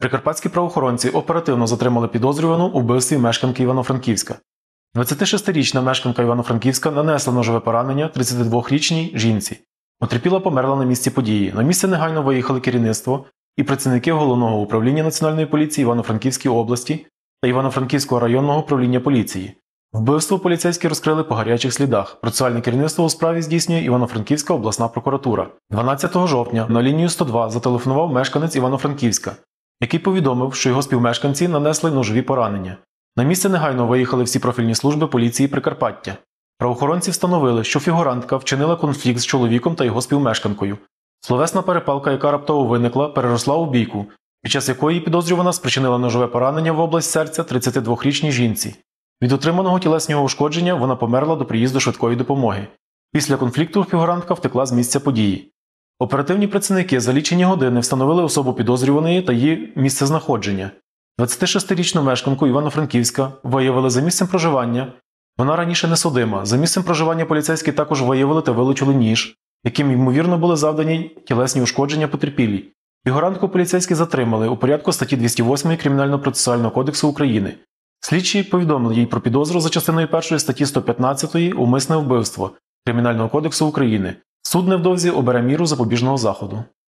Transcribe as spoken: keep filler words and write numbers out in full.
Прикарпатські правоохоронці оперативно затримали підозрювану у вбивстві мешканки Івано-Франківська. двадцятишестирічна мешканка Івано-Франківська нанесла ножове поранення тридцятидвохрічній жінці. Потерпіла померла на місці події. На місце негайно виїхали керівництво і працівники Головного управління Національної поліції Івано-Франківської області та Івано-Франківського районного управління поліції. Вбивство поліцейські розкрили по гарячих слідах. Процесуальне керівництво у справі здійснює Івано-Франківська обласна прокуратура. дванадцятого жовтня на лінію сто два зателефонував мешканець Івано-Франківська, який повідомив, що його співмешканці нанесли ножові поранення. На місце негайно виїхали всі профільні служби поліції Прикарпаття. Правоохоронці встановили, що фігурантка вчинила конфлікт з чоловіком та його співмешканкою. Словесна перепалка, яка раптово виникла, переросла у бійку, під час якої підозрювана спричинила ножове поранення в область серця тридцятидвохрічній жінці. Від отриманого тілесного ушкодження вона померла до приїзду швидкої допомоги. Після конфлікту фігурантка втекла з місця події. Оперативні працівники за лічені години встановили особу підозрюваної та її місцезнаходження. двадцятишестирічну мешканку Івано-Франківська виявили за місцем проживання. Вона раніше не судима. За місцем проживання поліцейські також виявили та вилучили ніж, яким, ймовірно, були завдані тілесні ушкодження потерпілій. Фігурантку поліцейські затримали у порядку статті двісті восьмої Кримінально-процесуального кодексу України. Слідчі повідомили їй про підозру за частиною першої статті сто п'ятнадцятої «Умисне вбивство» Кримінального кодексу України. Суд невдовзі обере міру запобіжного заходу.